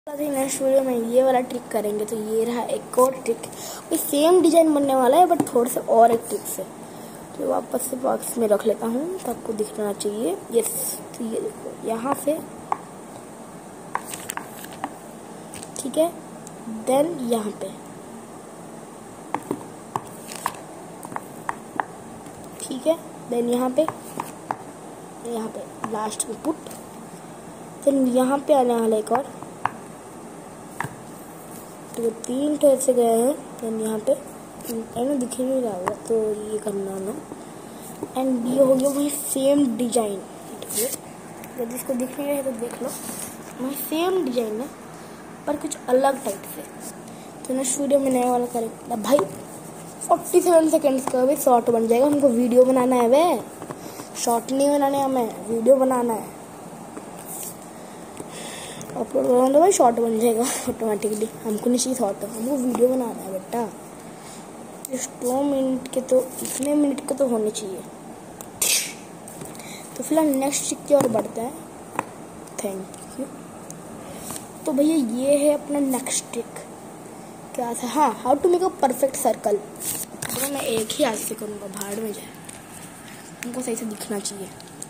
Next video में ये वाला ट्रिक करेंगे। तो ये रहा एक और ट्रिक, सेम डिजाइन बनने वाला है बट थोड़ा सा और एक ट्रिक से। तो वापस से बॉक्स में रख लेता हूँ तो आपको दिखना चाहिए। यस, तो ये देखो यहाँ से, ठीक है। देन यहाँ पे, ठीक है। देन यहाँ पे लास्ट में पुट। देन यहाँ पे आने वाला एक और, तो 3 तो ऐसे गए हैं। देन यहाँ पे एंड दिख ही नहीं रहा होगा तो ये करना ना। एंड ये हो गया वही सेम डिजाइन। यदि इसको दिख नहीं रहा है तो देख लो, वही सेम डिजाइन है पर कुछ अलग टाइप से। तो नेक्स्ट वीडियो में नया वाला करेंगे भाई। 47 सेकेंड्स का भी शॉर्ट बन जाएगा। हमको वीडियो बनाना है, वे शॉर्ट नहीं बनाना है, हमें वीडियो बनाना है। अपलोड करूँगा तो भाई शॉर्ट बन जाएगा ऑटोमेटिकली। हमको नहीं चाहिए शॉर्ट, हमको वीडियो बनाना है बेटा। 2 मिनट के तो, इतने मिनट के तो होने चाहिए। तो फिलहाल नेक्स्ट ट्रिक की ओर बढ़ते हैं। Thank you. तो भैया ये है अपना नेक्स्ट ट्रिक। क्या था? हाँ, how to make a perfect circle. तो मैं एक ही हाथ से करूँगा, भाड़ में जाए, हमको सही से दिखना चाहिए।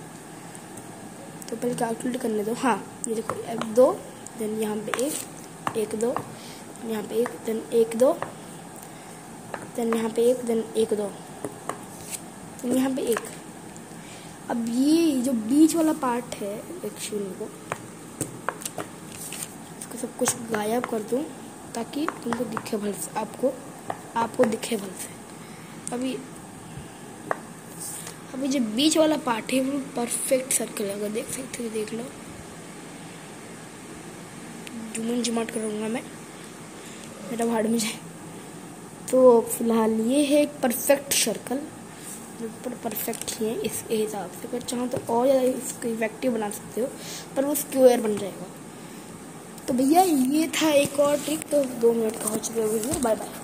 तो पहले कैलकुलेट करने दो। हाँ, ये देखो 1 2, देन यहाँ पे 1 2, यहाँ पे 1, देन 1 2, देन यहाँ पे 1, देन 1 2, देन यहाँ पे 1। अब ये जो बीच वाला पार्ट है एक्चुअली को सब कुछ गायब कर दूँ ताकि तुमको दिखे भल से, आपको दिखे भल से। अभी जो बीच वाला पार्ट है वो परफेक्ट सर्कल है। अगर देख सकते हो देख लो, जूम जुमाट करूँगा मैं, मेरा भाड़ में जाए। तो फिलहाल ये है एक परफेक्ट सर्कल, पर परफेक्ट ही है इस हिसाब से। अगर चाहो तो और ज़्यादा इसको इफेक्टिव बना सकते हो, पर वो स्क्वायर बन जाएगा। तो भैया ये था एक और ट्रिक। तो 2 मिनट का हो चुका है वीडियो। Bye bye.